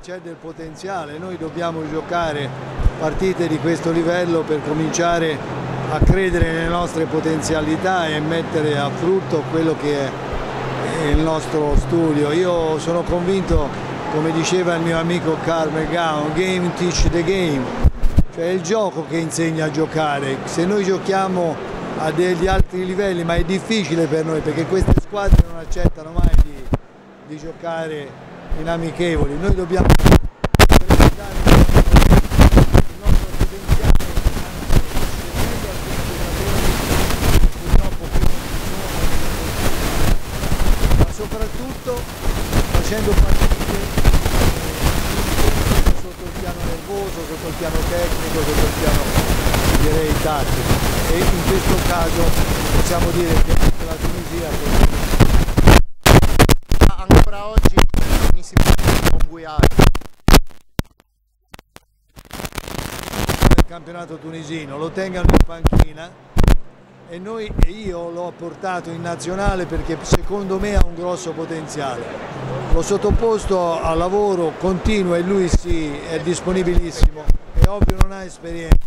c'è del potenziale, noi dobbiamo giocare partite di questo livello per cominciare a credere nelle nostre potenzialità e mettere a frutto quello che è il nostro studio. Io sono convinto, come diceva il mio amico Carl McGowan, game teach the game, cioè è il gioco che insegna a giocare. Se noi giochiamo a degli altri livelli, ma è difficile per noi perché queste squadre non accettano mai di giocare in amichevoli, noi dobbiamo presentare il nostro potenziale, purtroppo qui non ci sono, ma soprattutto facendo partite sotto il piano nervoso, sotto il piano tecnico, sotto il piano direi tattico, e in questo caso possiamo dire che la Tunisia ancora oggi si può conguiare nel campionato tunisino, lo tengano in panchina e io l'ho portato in nazionale perché secondo me ha un grosso potenziale. L'ho sottoposto a lavoro continuo e lui sì, è disponibilissimo, è ovvio non ha esperienza.